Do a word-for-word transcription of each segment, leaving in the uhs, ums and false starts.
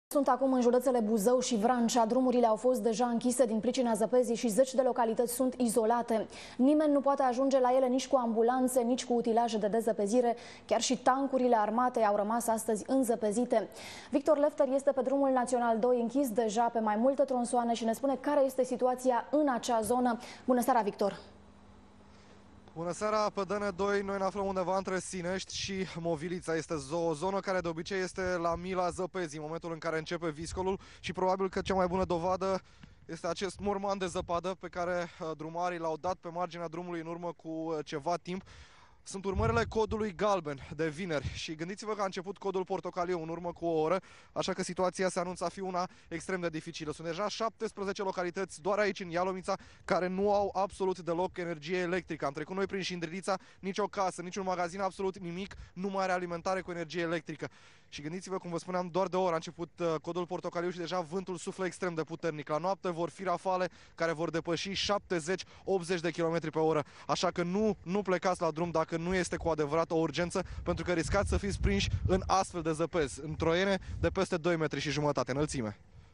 Sunt acum în județele Buzău și Vrancea. Drumurile au fost deja închise din pricina zăpezii și zeci de localități sunt izolate. Nimeni nu poate ajunge la ele nici cu ambulanțe, nici cu utilaje de dezăpezire. Chiar și tancurile armatei au rămas astăzi înzăpezite. Victor Lefter este pe drumul național doi, închis deja pe mai multe tronsoane, și ne spune care este situația în acea zonă. Bună seara, Victor! Bună seara! Pe D N doi noi ne aflăm undeva între Sinești și Movilița. Este o zonă care de obicei este la mila zăpezii, în momentul în care începe viscolul, și probabil că cea mai bună dovadă este acest morman de zăpadă pe care drumarii l-au dat pe marginea drumului în urmă cu ceva timp. Sunt urmările codului galben de vineri și gândiți-vă că a început codul portocaliu în urmă cu o oră, așa că situația se anunță a fi una extrem de dificilă. Sunt deja șaptesprezece localități doar aici în Ialomița care nu au absolut deloc energie electrică. Am trecut noi prin Șindrilița, nicio casă, niciun magazin, absolut nimic nu mai are alimentare cu energie electrică. Și gândiți-vă, cum vă spuneam, doar de o oră a început uh, codul portocaliu și deja vântul suflă extrem de puternic. La noapte vor fi rafale care vor depăși șaptezeci optzeci de kilometri pe oră. Așa că nu, nu plecați la drum dacă nu este cu adevărat o urgență, pentru că riscați să fiți prinși în astfel de zăpezi, în troiene de peste doi metri și jumătate înălțime.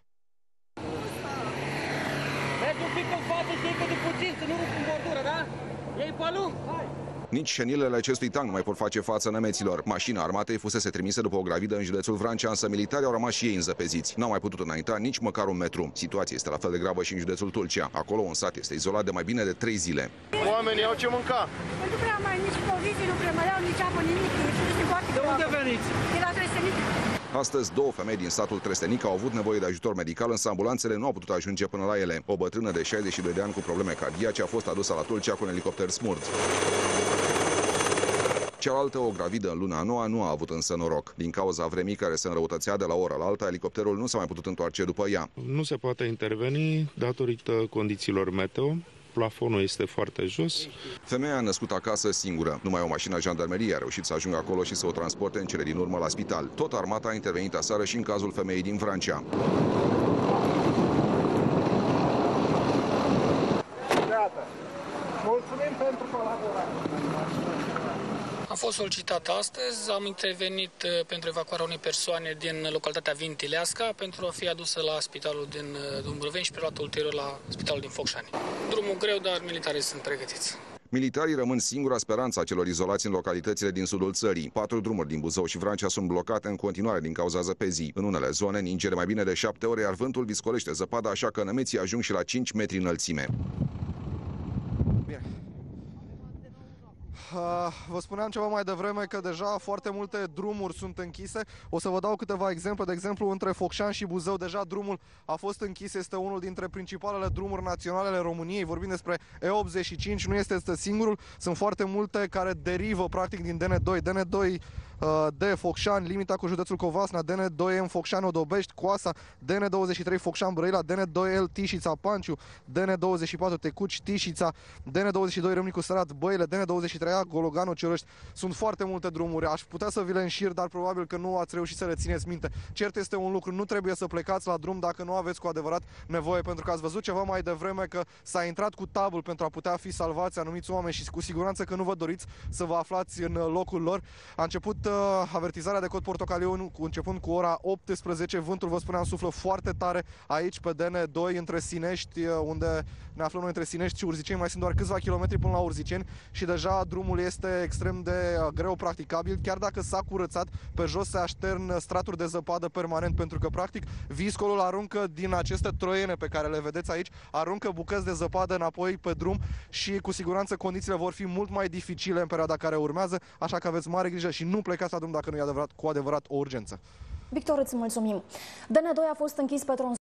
Mergi un pic în față și iei de puțin, să nu rupi în bordură, da? Iei pe lung, hai! Nici șenilele acestui tank nu mai pot face față nemeților. Mașina armatei fusese trimisă după o gravidă în județul Vrancea, însă militarii au rămas și ei înzăpeziți. N-au mai putut înainta nici măcar un metru. Situația este la fel de gravă și în județul Tulcea. Acolo un sat este izolat de mai bine de trei zile. Oamenii au ce mânca. Nu prea mai nici provizii, nu prea mai au nici apă, nimic. De unde veniți? De la Trestenic. Astăzi, două femei din satul Trestenic au avut nevoie de ajutor medical, însă ambulanțele nu au putut ajunge până la ele. O bătrână de șaizeci și doi de ani cu probleme cardiace a fost adusă la Tulcea cu un elicopter Smurd. Cealaltă, o gravidă în luna a noua, nu a avut însă noroc. Din cauza vremii care se înrăutățea de la ora la alta, elicopterul nu s-a mai putut întoarce după ea. Nu se poate interveni datorită condițiilor meteo. Plafonul este foarte jos. Femeia a născut acasă singură. Numai o mașină jandarmeriei a reușit să ajungă acolo și să o transporte în cele din urmă la spital. Tot armata a intervenit aseară și în cazul femeii din Vrancea. Gata. Mulțumim pentru colaborare. Am fost solicitat astăzi, am intervenit pentru evacuarea unei persoane din localitatea Vintileasca pentru a fi adusă la spitalul din Dumbrăveni și preluată ulterior la spitalul din Focșani. Drumul greu, dar militarii sunt pregătiți. Militarii rămân singura speranță a celor izolați în localitățile din sudul țării. Patru drumuri din Buzău și Vrancea sunt blocate în continuare din cauza zăpezii. În unele zone ninge de mai bine de șapte ore, iar vântul viscolește zăpada, așa că nămeții ajung și la cinci metri înălțime. Vă spuneam ceva mai devreme că deja foarte multe drumuri sunt închise. O să vă dau câteva exemple. De exemplu, între Focșani și Buzău deja drumul a fost închis. Este unul dintre principalele drumuri naționale ale României. Vorbim despre E optzeci și cinci, nu este, este singurul. Sunt foarte multe care derivă practic din D N doi. D N doi de Focșani, limita cu județul Covasna, D N doi M Focșani Odobești, Coasa, D N douăzeci și trei Focșani Brăila, D N doi L Tișița Panciu, D N douăzeci și patru Tecuci Tișița, D N douăzeci și doi Râmnicu Sărat Băile, D N douăzeci și trei A Gologanu Ciorăști. Sunt foarte multe drumuri. Aș putea să vi le înșir, dar probabil că nu ați reușit să le țineți minte. Cert este un lucru, nu trebuie să plecați la drum dacă nu aveți cu adevărat nevoie, pentru că ați văzut ceva mai devreme că s-a intrat cu tabul pentru a putea fi salvați anumiți oameni și cu siguranță că nu vă doriți să vă aflați în locul lor. A început uh, avertizarea de cod portocaliu începând cu ora optsprezece. Vântul, vă spuneam, suflă foarte tare aici pe D N doi între Sinești, unde ne aflăm noi, între Sinești și Urziceni. Mai sunt doar câțiva kilometri până la Urziceni și deja drumul este extrem de greu practicabil. Chiar dacă s-a curățat, pe jos se aștern straturi de zăpadă permanent, pentru că practic viscolul aruncă din aceste troiene pe care le vedeți aici, aruncă bucăți de zăpadă înapoi pe drum și cu siguranță condițiile vor fi mult mai dificile în perioada care urmează, așa că aveți mare grijă și nu plecați la drum dacă nu e adevărat, cu adevărat o urgență. Victor, îți mulțumim. D N doi a fost închis pe tronson.